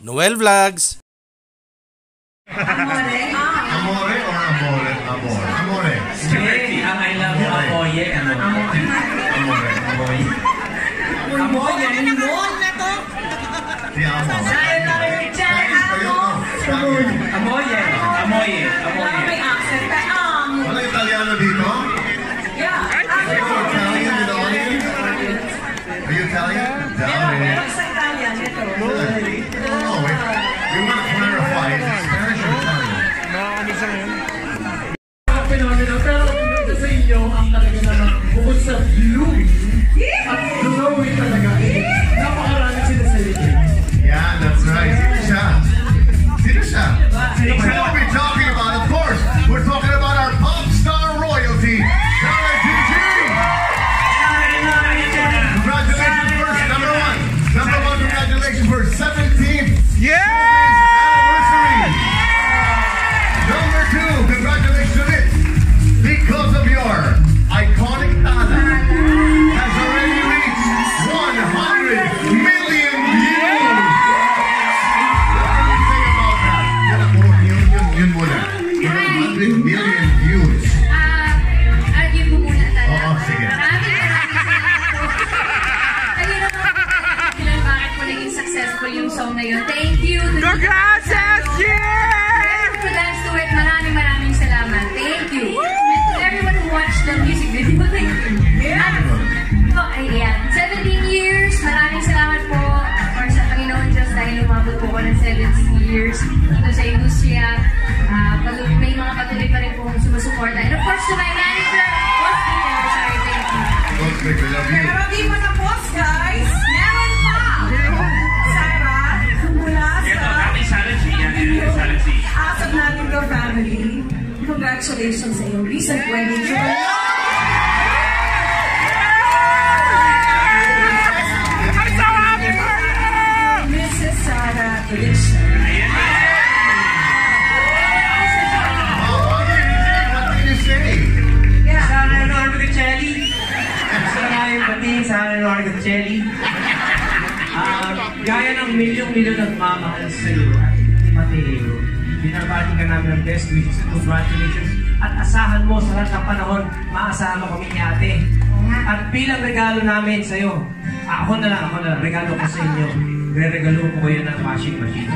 Noel Vlogs. Amore? Amore or amore? Amore. Amore. Spaghetti. Ang I love amoye. Amore. Amoye. Amoye? Limon na to? Di amo. Amoye. Amoye. Amoye. May accent ka. Wala Italiano dito? Yeah. Are you Italian in the audience? Are you Italian? Meron sa Italian ito. Oh, wait. We want to clarify. Is it Spanish or Italian? Phenomenal. Pero ito sa inyo, ang talaga naman bukod sa blue at glowing talaga. Napakarami sila sa inyo. Yeah, that's right. Sino siya? Sino siya? What are we talking about? Of course, we're talking about our pop star royalty, Sarah Gigi. Congratulations first, number one. Number one, congratulations for 17th anniversary. Number two, congratulations on it. Because of your iconic talent has already reached 100 million views. Yun muna. 100 million views. Yun po muna talaga. Oo, sige. Maraming ayun naman bakit po naging successful yung song na yun. Thank you. Gracias! To dance to it, maraming salamat. Thank you. And to everyone who watched the music video, thank you. Ayan. 17 years, maraming salamat po. Or sa Panginoon Diyos dahil umabot po ko ng 17 years dito sa industriya. May mga patuloy pa rin po sumusuporta. And of course, to my manager, Boss Peter. Sorry, thank you. I love you. Pero di pa tapos, guys. Meron pa. Sarah, mula Ito, sa ating Salansi. Yan, Salansi. Asap natin ko family. Congratulations sa iyong recent wedding. Mrs. Sarah Felicia. What did you say? Sana Nor Gutierrez. Gusto na nga yung batiin Sana Nor Gutierrez. Gaya ng milyong-milyon nagmamahal sa iyo at Mateo, binabati ka namin ng best wishes and congratulations. At asahan mo sa lahat ng panahon, maasahan mo kami ni ate. At bilang regalo namin sa iyo, ako na lang, regalo ko sa inyo. Re-regalo ko kayo ng washing machine.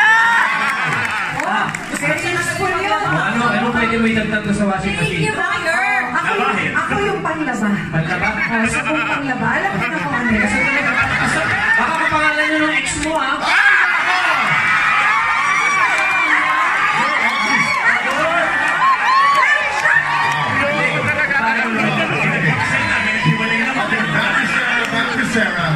Ano pwede mo itagtag ko sa washing machine? Ako yung panglaba. Panlaba? Sa kong panglaba. Alam mo na kung ano yun. Baka kapangalan nyo ng ex mo, ha? Sarah.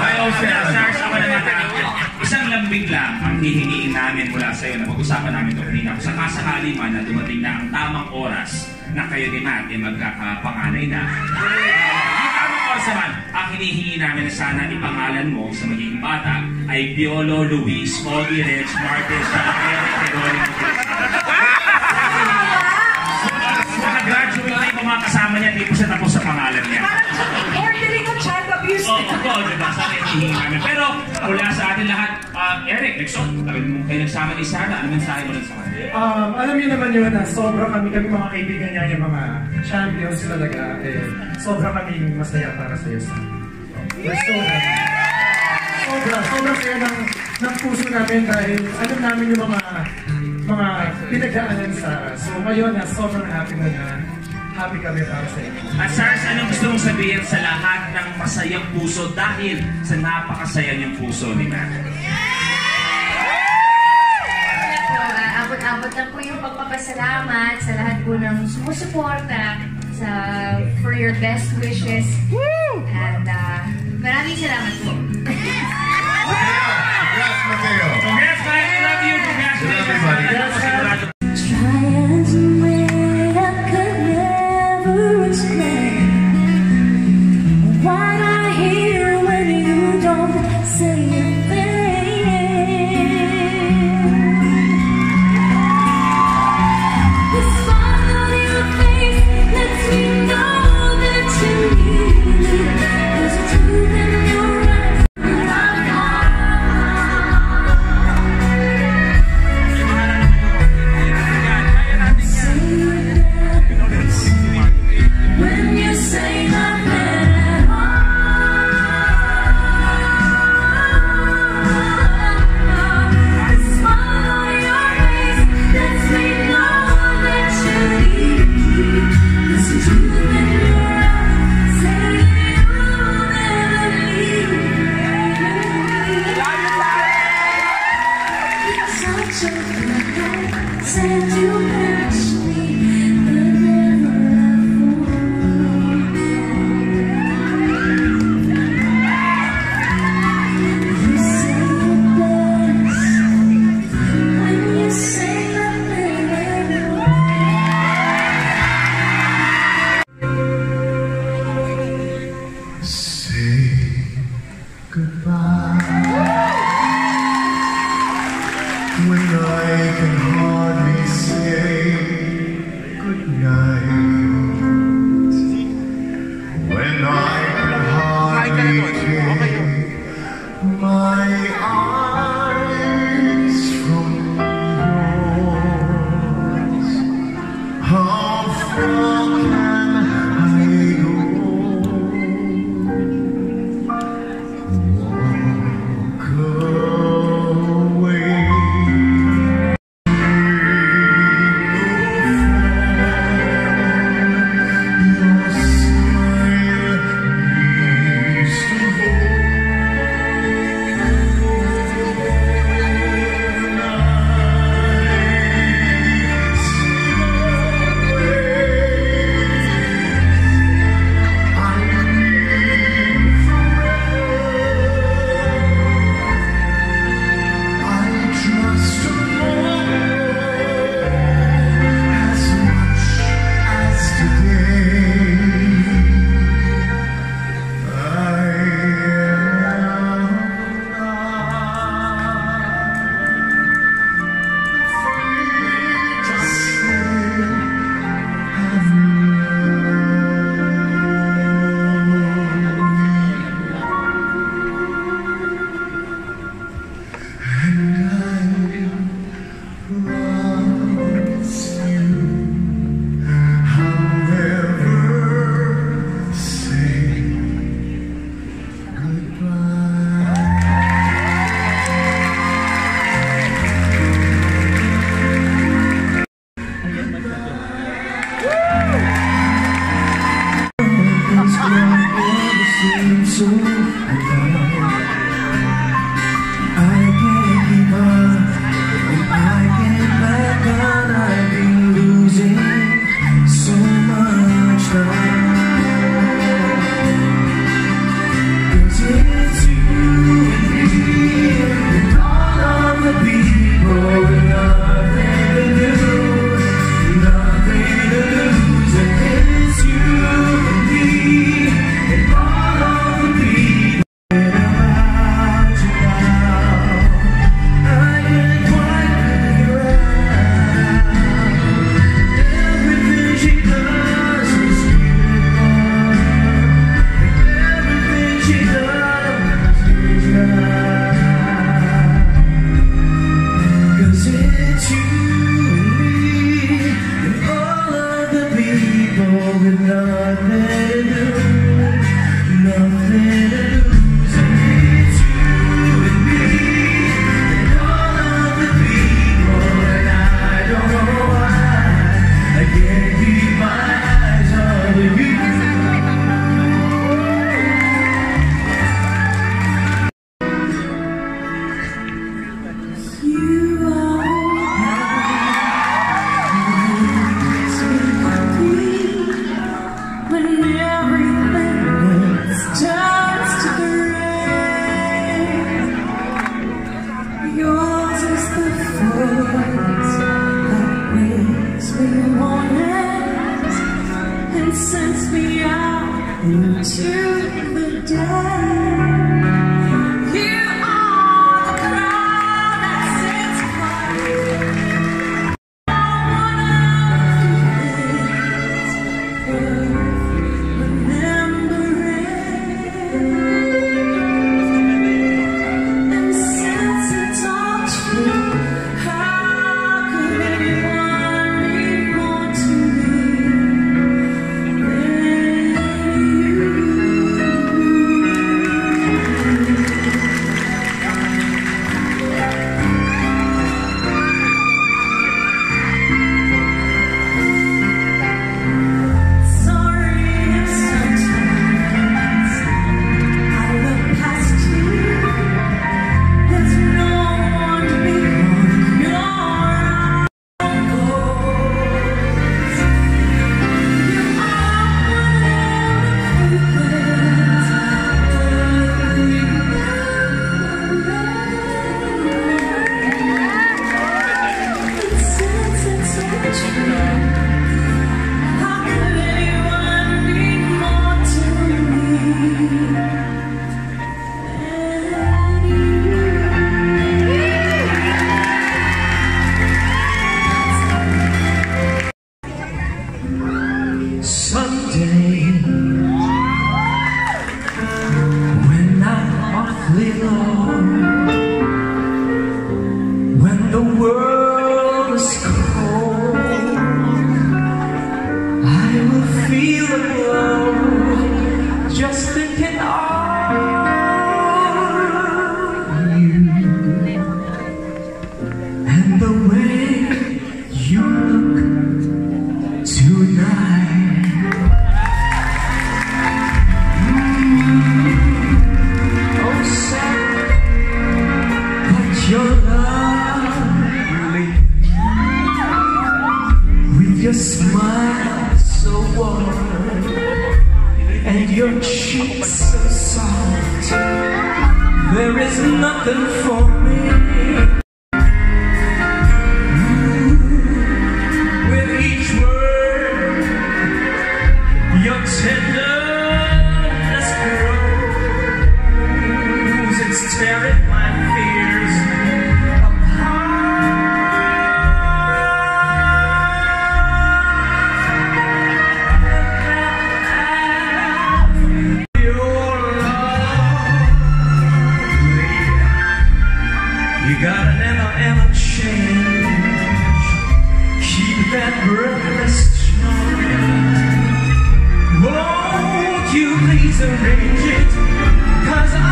Isang lambing lang ang hihingiin namin mula sa iyo na pag-usapan namin ito kanina. Kung sakasakali man na dumating na ang tamang oras na kayo ni Matt ay magkakapanganay na. Yung tamang oras naman, ang hinihingi namin na sana ipangalan mo sa magiging bata ay Piolo Luis Ogie Reg Martes Eric Teodoro. Nag-graduate na yung mga kasama niya, hindi po siya tapos sa pangalan niya. Ordering of child abuse. Oo, diba? Sana hinihingi namin. Pero mula sa atin lahat, Eric, Nexon, kayo nagsama ni Sarah, ano mensahe mo lang sa kanya? Alam niyo naman yun na sobra kami mga kaibigan niya, yung mga champions talaga. Sobra kaming masaya para sa iyo. We're so happy. Sobra saya ng puso namin dahil alam namin yung mga pinagdaanan sa Sarah. So ngayon na sobrang happy na happy kami para sa inyo. At Sars, anong gusto mong sabihin sa lahat ng masayang puso dahil sa napakasaya niyong puso ni Matt? Abot-abot lang po yung pagpapasalamat sa lahat po ng sumusuporta for your best wishes. And maraming salamat po. Congrats, Mateo. Congrats, Matt! I love you! Congratulations! said you match me, but never you say it best when you say Say goodbye when I can hardly say goodnight, when I can hardly take my eyes from yours. How far can I go? sends me out into the day. You are the crowd that sits quiet. One of remembering. And since it's all true, how could anyone be more to me? something for me. With each word, your tenderness grows. It's tearing my fears you gotta never change. Keep that breathless charm. Won't you please arrange it? 'Cause I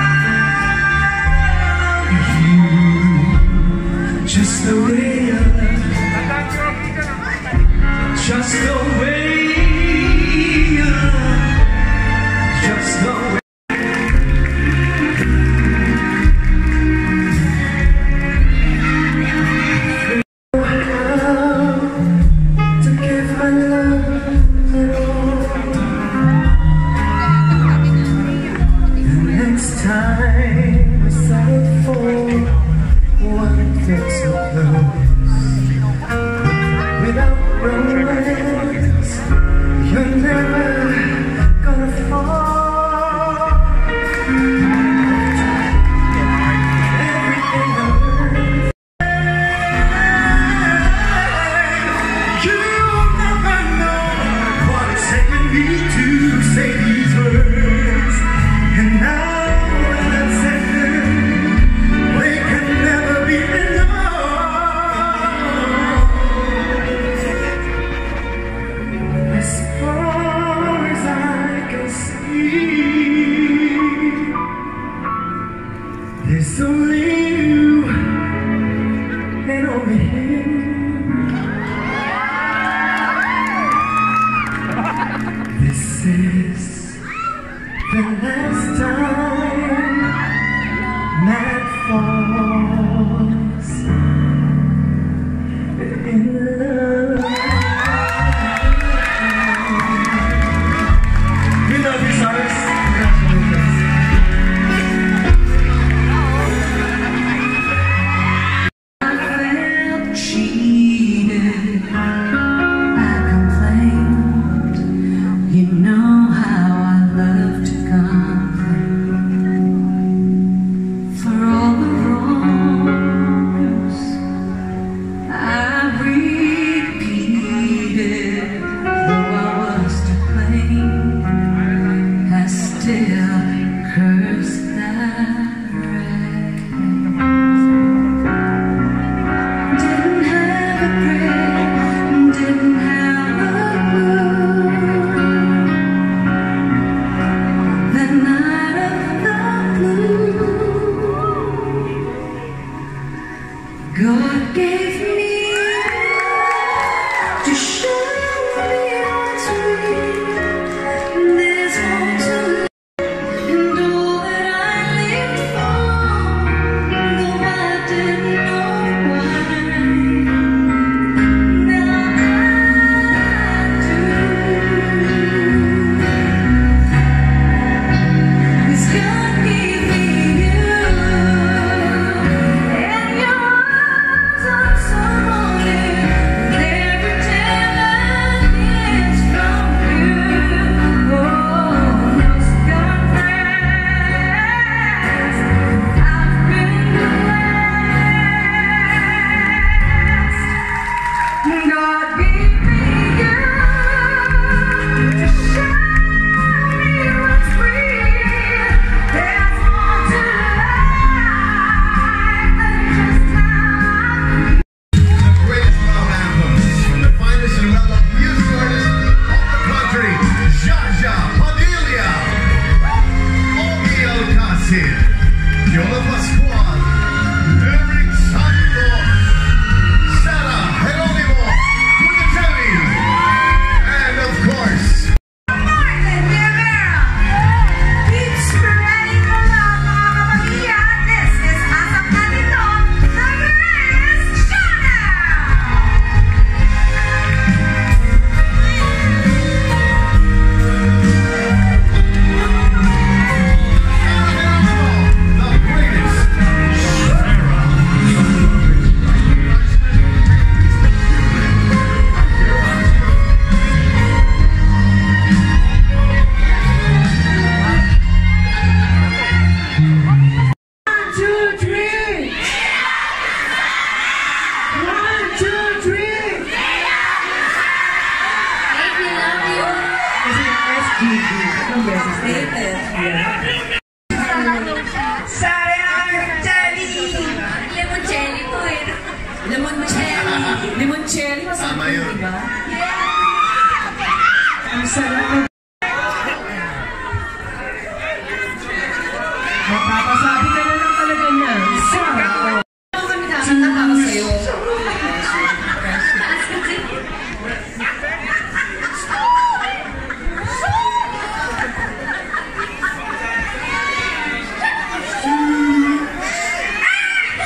love you just the way you love. Just the way you love. Just the way. Time we settle for one thing so close. Without romance, you're never gonna fall. Everything I learned, you'll never know what's taking me to say these words. And now there's only you and only him. This is the last time night falls in love. We love you, Cyrus. God gave me to show me what's real. There's more to live and all that I lived for, though I didn't know why. Now I do. It's God gave me you, and your so Limoncello, masarap Tama yun, yun. diba? Ang sarap ng... Mapapasabi ka na lang talaga niya. Sarap. Ako kami nakakanta para sa'yo.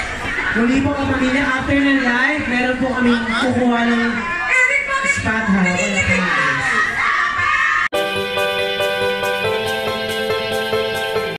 Muli po kapamilya, after ng live, meron po kami kukuha ng spot ha.